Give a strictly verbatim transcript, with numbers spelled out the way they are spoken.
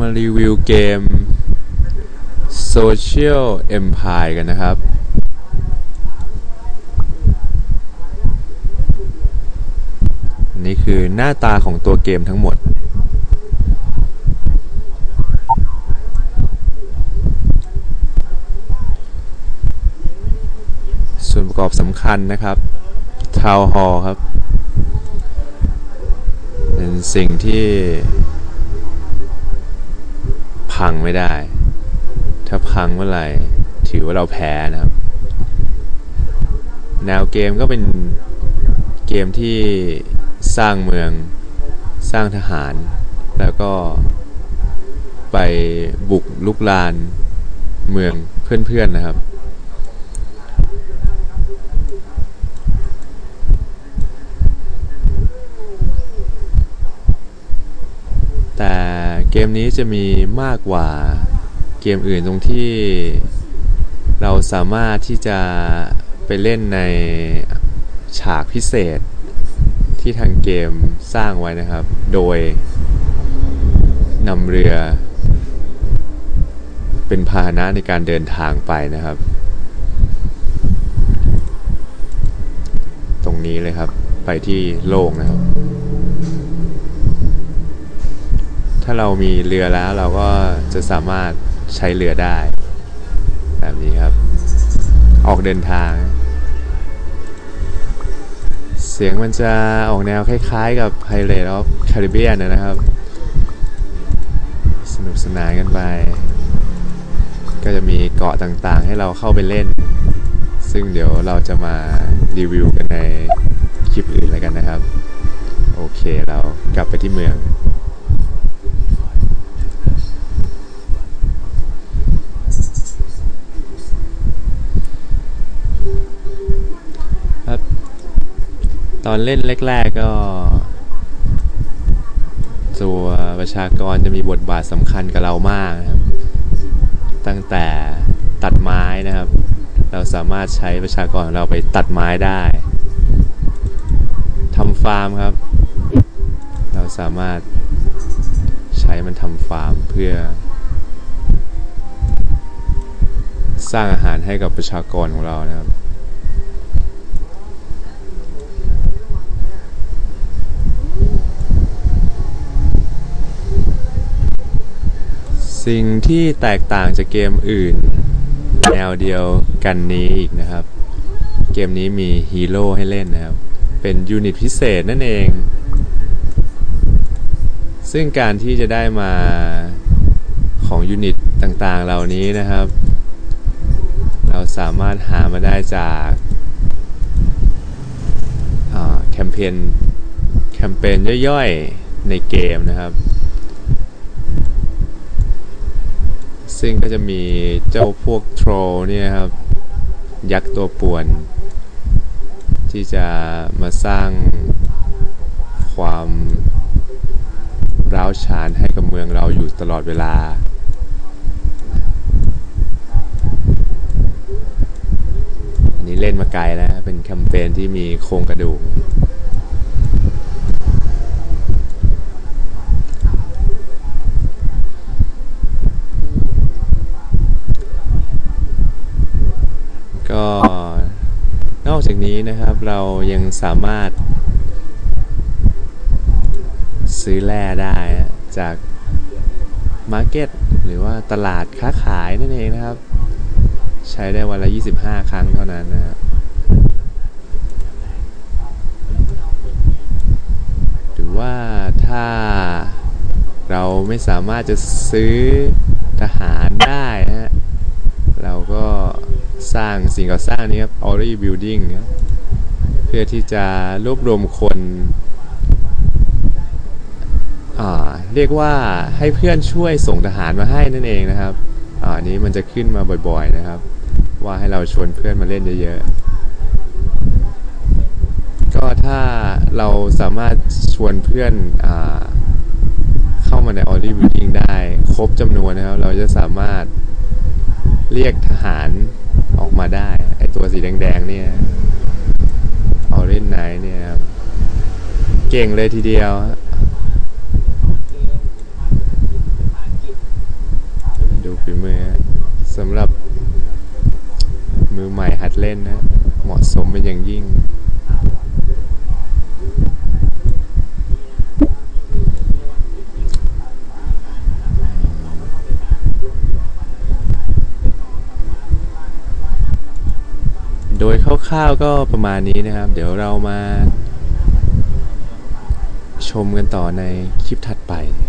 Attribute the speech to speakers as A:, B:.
A: มารีวิวเกม Social Empire กันนะครับนี่คือหน้าตาของตัวเกมทั้งหมดส่วนประกอบสำคัญนะครับ Town Hall ครับเป็นสิ่งที่พังไม่ได้ถ้าพังเมื่อไหร่ถือว่าเราแพ้นะครับแนวเกมก็เป็นเกมที่สร้างเมืองสร้างทหารแล้วก็ไปบุกลุกลานเมืองเพื่อนๆนะครับแต่เกมนี้จะมีมากกว่าเกมอื่นตรงที่เราสามารถที่จะไปเล่นในฉากพิเศษที่ทางเกมสร้างไว้นะครับโดยนำเรือเป็นพาหนะในการเดินทางไปนะครับตรงนี้เลยครับไปที่โลกนะครับถ้าเรามีเรือแล้วเราก็จะสามารถใช้เรือได้แบบนี้ครับออกเดินทางเสียงมันจะออกแนวคล้ายๆกับ Pirates of Caribbean นะครับสนุกสนานกันไปก็จะมีเกาะต่างๆให้เราเข้าไปเล่นซึ่งเดี๋ยวเราจะมารีวิวกันในคลิปอื่นแล้วกันนะครับโอเคเรากลับไปที่เมืองตอนเล่นแรกๆก็ตัวประชากรจะมีบทบาทสำคัญกับเรามากนะครับตั้งแต่ตัดไม้นะครับเราสามารถใช้ประชากรของเราไปตัดไม้ได้ทำฟาร์มครับเราสามารถใช้มันทำฟาร์มเพื่อสร้างอาหารให้กับประชากรของเรานะครับสิ่งที่แตกต่างจากเกมอื่นแนวเดียวกันนี้อีกนะครับเกมนี้มีฮีโร่ให้เล่นนะครับเป็นยูนิตพิเศษนั่นเองซึ่งการที่จะได้มาของยูนิตต่างๆเหล่านี้นะครับเราสามารถหามาได้จากแคมเปญแคมเปญย่อยๆในเกมนะครับซึ่งก็จะมีเจ้าพวกโทรเนี่ยครับยักษ์ตัวป่วนที่จะมาสร้างความร้าวฉานให้กับเมืองเราอยู่ตลอดเวลาอันนี้เล่นมาไกลแล้วเป็นแคมเปญที่มีโครงกระดูกก็นอกจากนี้นะครับเรายังสามารถซื้อแร่ได้จากมาร์เก็ตหรือว่าตลาดค้าขายนั่นเองนะครับใช้ได้วันละยี่สิบห้าครั้งเท่านั้นนะครับหรือว่าถ้าเราไม่สามารถจะซื้อทหารได้นะฮะเราก็สร้างสิ่งก่อสร้างนี้ครับ Ori Building เพื่อที่จะรวบรวมคนอ่าเรียกว่าให้เพื่อนช่วยส่งทหารมาให้นั่นเองนะครับอ่านี้มันจะขึ้นมาบ่อยๆนะครับว่าให้เราชวนเพื่อนมาเล่นเยอะๆก็ถ้าเราสามารถชวนเพื่อนอ่าเข้ามาใน Ori Building ได้ครบจำนวนนะครับเราจะสามารถเรียกทหารออกมาได้ไอตัวสีแดงๆเนี่ยเอาเล่นไหนเนี่ยเก่งเลยทีเดียว
B: เ
A: ฝีมือสำหรับมือใหม่หัดเล่นนะเหมาะสมเป็นอย่างยิ่งโดยคร่าวๆก็ประมาณนี้นะครับเดี๋ยวเรามาชมกันต่อในคลิปถัดไป